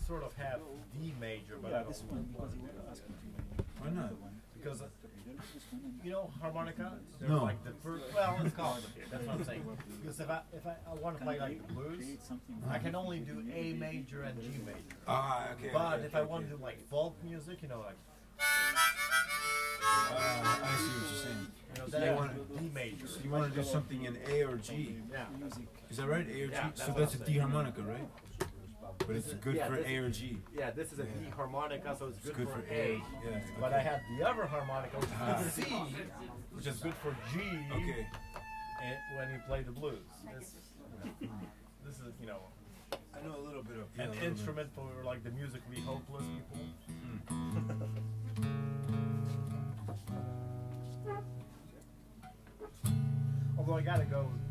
sort of have D major, but Yeah, I don't this one because you were asking to. Why not? because you know harmonica. They're No. like the first. Well, it's called. That's what I'm saying. Because if I want to play like the blues, I can only do A major and G major. Ah, okay. But okay, if I okay, want okay. to do like folk music, you know, like I see what you're saying. you know, then I want D major. You want to do something in A or G. Yeah. Is that right? A or G? Yeah, So that's that's a what I'm D saying. harmonica, right? But it's good yeah, for this- A or G. Yeah, this is a D harmonica, so it's good, good for for A. A, yeah, But okay. I have the other harmonica, which is C, which is good for G. Okay. And when you play the blues, this is you know I know a little bit of an instrument for like the musically hopeless people. Although I gotta go